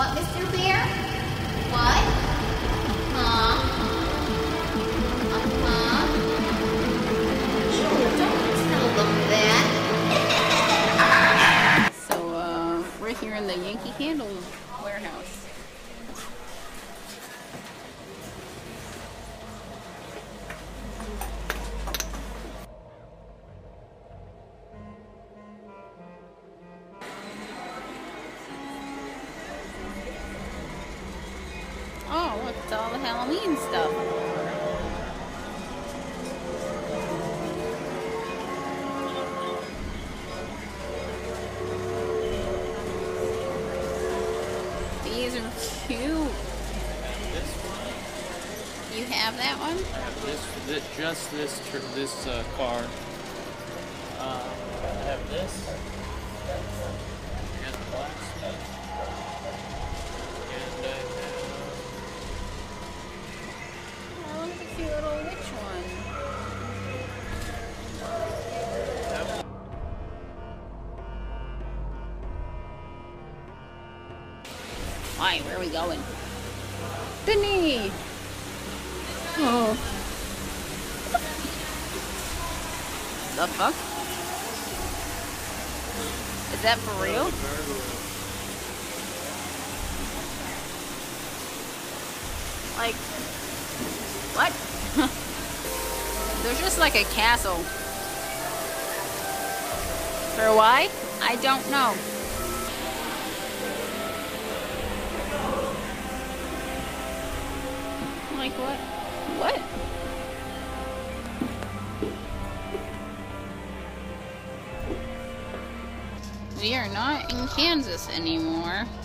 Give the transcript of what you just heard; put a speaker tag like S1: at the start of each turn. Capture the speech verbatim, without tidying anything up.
S1: What, Mister Bear? What? Huh? Uh-huh. Ew, don't tell them that.
S2: So, uh, we're here in the Yankee Candle warehouse. Oh, look, it's all the Halloween stuff. These are cute.
S3: This one.
S2: You have that one?
S3: I have this, this just this tr- this uh, car. Uh, I have this. And the blacksmith. And I have.
S2: Oh, look at the cute little witch one. Why? Where are we going? Benny! Oh. The fuck? Is that for real? Like, what? There's just like a castle. For why? I don't know. Like what? What? We are not in Kansas anymore.